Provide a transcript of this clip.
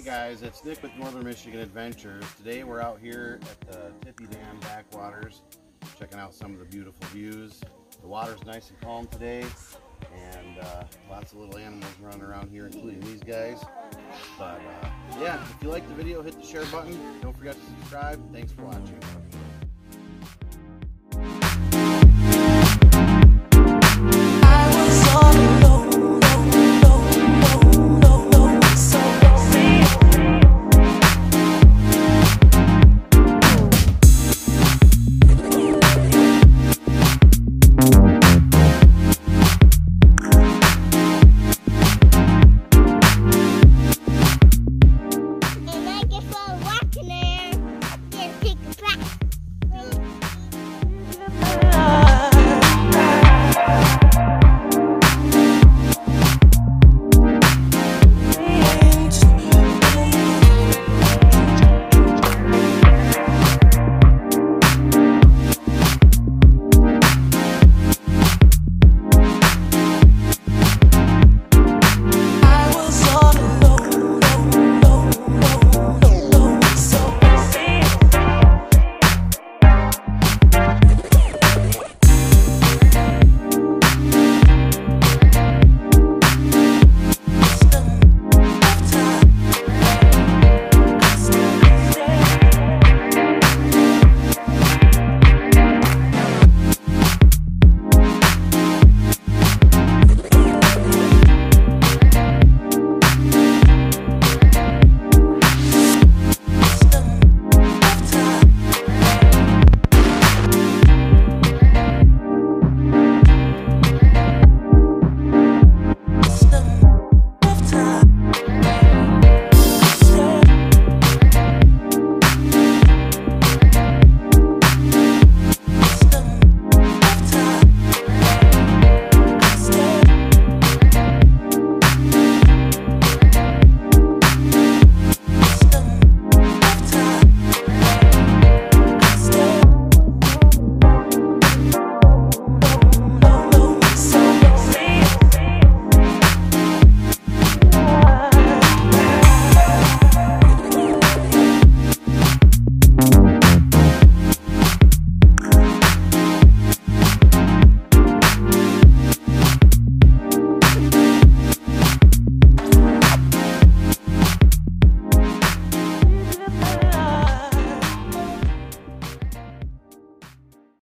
Guys, it's Nick with Northern Michigan Adventures. Today we're out here at the Tippy Dam backwaters, checking out some of the beautiful views. The water's nice and calm today, and lots of little animals running around here, including these guys. But yeah, if you like the video, hit the share button. Don't forget to subscribe. Thanks for watching.